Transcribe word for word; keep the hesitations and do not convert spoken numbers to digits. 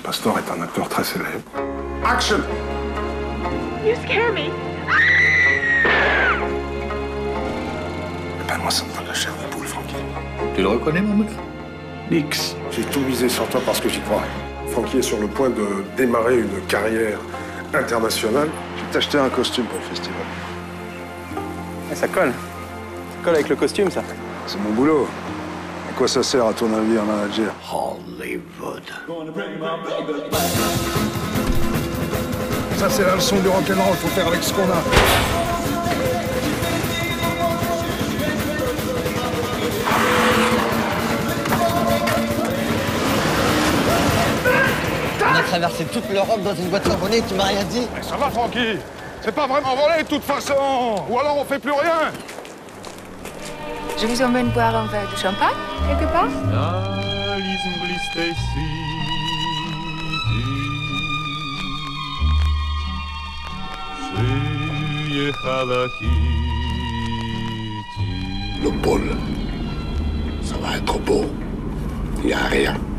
Pastor est un acteur très célèbre. Action! You scare me. Ben moi, ça me donne la chair de poule, Francky. Tu le reconnais, mon moulin? Nix. J'ai tout misé sur toi parce que j'y crois. Francky est sur le point de démarrer une carrière internationale. Je vais t'acheter un costume pour le festival. Et ça colle. Ça colle avec le costume, ça. C'est mon boulot. À quoi ça sert, à ton avis, un manager? Hollywood. Ça, c'est la leçon du rock'n'roll. Faut faire avec ce qu'on a. On a traversé toute l'Europe dans une voiture volée, tu m'as rien dit? Mais ça va, Francky. C'est pas vraiment volé, de toute façon. Ou alors on fait plus rien. Je vous emmène boire un verre de champagne, quelque part? Le pôle, ça va être beau. Il n'y a rien.